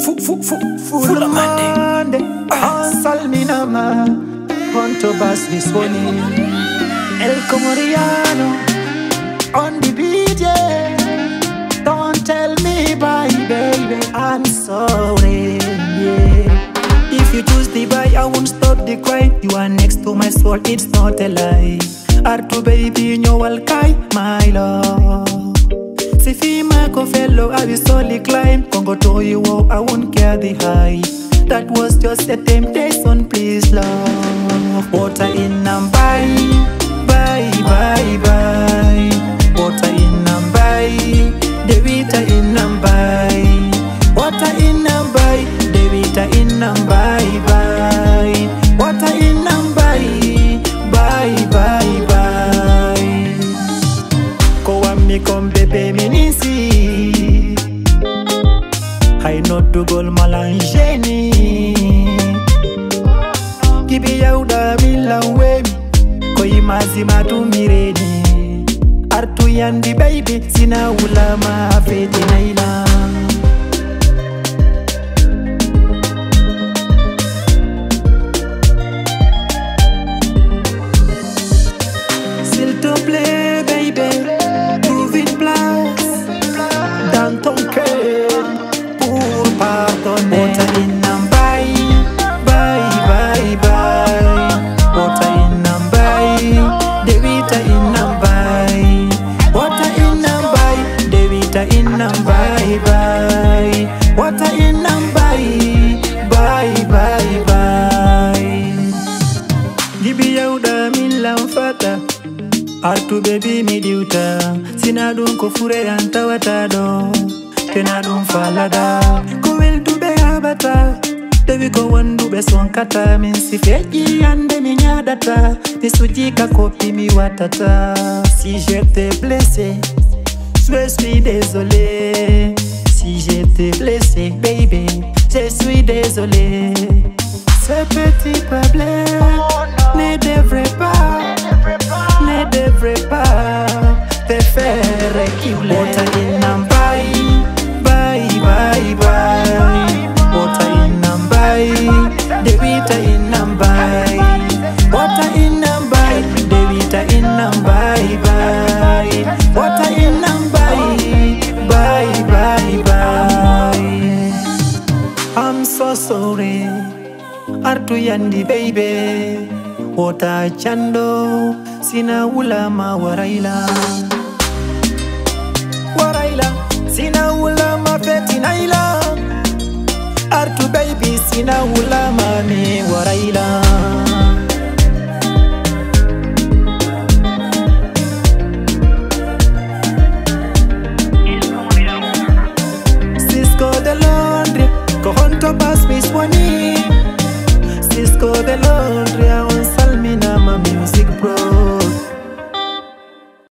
Fula Manding, Ongsalminaama, Ponto Bass Viswoni, Elcamoriano, on the beat, yeah. Don't tell me bye, baby, I'm sorry, yeah. If you choose the bye, I won't stop the cry. You are next to my soul, it's not a lie. Artu baby, no walkai, my love. Sifima Officiel, I will slowly climb. Congo to you, I won't care the high. That was just a temptation, please love. Water in and bye, bye, bye, bye. Water in and bye, the water in and bye. Water in and bye, the water in and bye, bye. Water in and bye, bye, bye, bye. Go and me come baby minisi. I not do gol malangeni. Kibi yauda mila wemi. Koi mazima tu mireni. Artu yandi baby sina ulama afeti naila. S'il te plaît baby, trouve une place dans ton cœur pour pardonner. Water in and bye, bye, bye, bye. Water in and bye, the water in and bye. Water in and bye, the water in and bye, bye. Water in and bye, bye, bye, bye. Gibi yauda mila mfata. Artu baby mi diuta. Sina dun ko fure anta watado. Tena dun falada. Ko wel dube abata. Devi ko wandu be sonkata. Min si feji ande mi nyadata. Mi sujika kopi mi watata. Si je t'ai blessé, je suis désolé. Si je t'ai blessé, baby, je suis désolé. Ce petit problème ne devrait pas te faire reculer. Water in and bye, bye, bye, bye. Water in and bye, the water in and bye. Water in and bye, the water in and bye, bye. Water in and bye, bye, bye, bye. I'm so sorry, Artu yandi baby. Water chando, sina ulama waraila. Waraila, sina ulama feti naila. Artu baby, sina ulama me waraila.